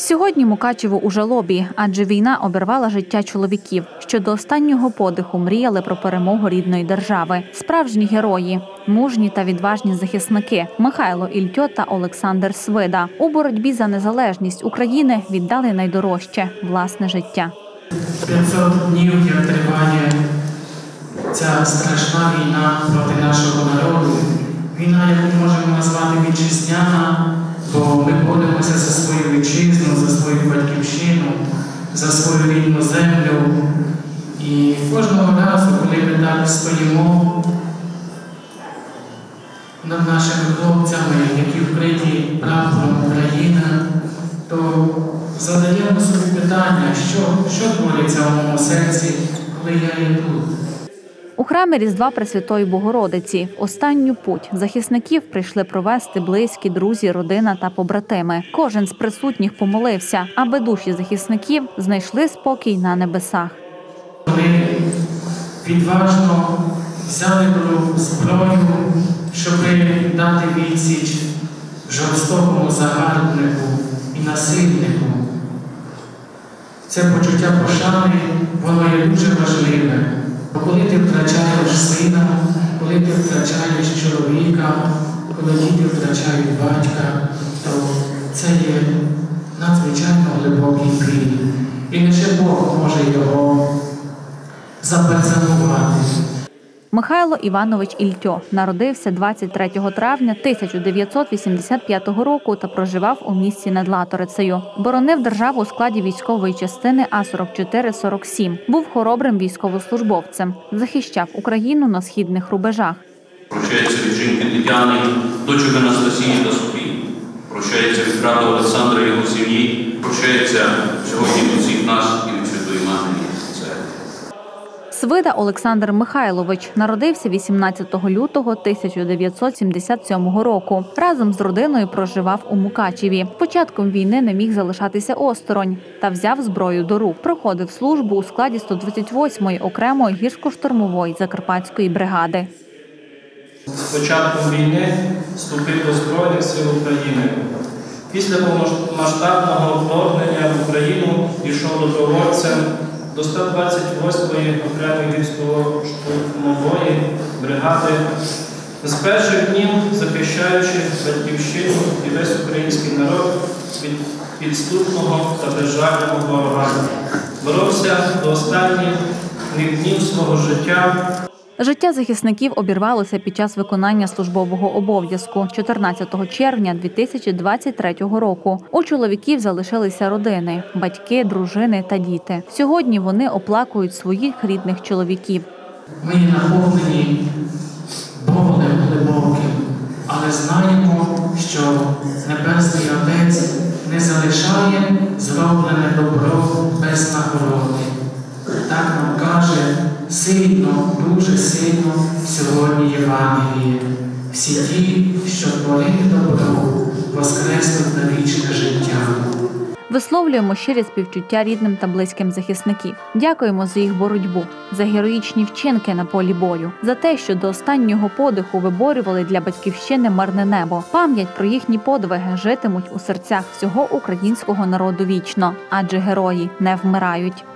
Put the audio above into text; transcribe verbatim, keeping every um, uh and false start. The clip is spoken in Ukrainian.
Сьогодні Мукачево у жалобі, адже війна обірвала життя чоловіків, що до останнього подиху мріяли про перемогу рідної держави. Справжні герої, мужні та відважні захисники Михайло Ільтьо та Олександр Свида у боротьбі за незалежність України віддали найдорожче – власне життя. п'ятсот днів, як триває ця страшна війна проти нашого народу. Війна, яку можемо назвати вітчизняна, бо ми боремося за свою вітчизну, за свою батьківщину, за свою рідну землю. І кожного разу, коли ми так стоїмо над нашими хлопцями, які вкриті прапором України, то задаємо собі питання, що, що твориться в моєму серці, коли я є тут. У храмі Різдва Пресвятої Богородиці в останню путь захисників прийшли провести близькі, друзі, родина та побратими. Кожен з присутніх помолився, аби душі захисників знайшли спокій на небесах. Вони відважно взяли зброю, щоб дати відсіч жорстокому загарбнику і насильнику. Це почуття пошани, воно є дуже важливе. Коли ти втрачаєш сина, коли ти втрачаєш чоловіка, коли діти втрачають батька, то це є надзвичайно глибокий біль. І лише Бог може його запальцанувати. Михайло Іванович Ільтьо народився двадцять третього травня тисяча дев'ятсот вісімдесят п'ятого року та проживав у місті над Латорицею. Боронив державу у складі військової частини А сорок чотири сорок сім. Був хоробрим військовослужбовцем. Захищав Україну на східних рубежах. Прощається від жінки Тетяни, дочок Анастасії та Софії. Прощається від брата Олександра і його сім'ї. Прощається сьогодні від всіх нас і від Святої Матері. Свида Олександр Михайлович народився вісімнадцятого лютого тисяча дев'ятсот сімдесят сьомого року. Разом з родиною проживав у Мукачеві. Початком війни не міг залишатися осторонь та взяв зброю до рук. Проходив службу у складі сто двадцять восьмої окремої гірсько-штурмової Закарпатської бригади. З початком війни вступив до Збройних сил України. Після повномасштабного вторгнення в Україну пішов добровольцем до сто двадцять восьмої окремої гірсько-штурмової бригади, з перших днів захищаючи батьківщину і весь український народ від підступного та безжального ворога. Боровся до останніх днів свого життя. Життя захисників обірвалося під час виконання службового обов'язку чотирнадцятого червня дві тисячі двадцять третього року. У чоловіків залишилися родини – батьки, дружини та діти. Сьогодні вони оплакують своїх рідних чоловіків. Ми наповнені болем глибоким, але знаємо, що Небесний Отець не залишає зроблене добро без нагороди. Так нам каже сильно, дуже сильно сьогодні Євангеліє. Всі ті, що творили добро, воскреснуть на вічне життя. Висловлюємо щирі співчуття рідним та близьким захисників. Дякуємо за їх боротьбу, за героїчні вчинки на полі бою, за те, що до останнього подиху виборювали для батьківщини мирне небо. Пам'ять про їхні подвиги житимуть у серцях всього українського народу вічно, адже герої не вмирають.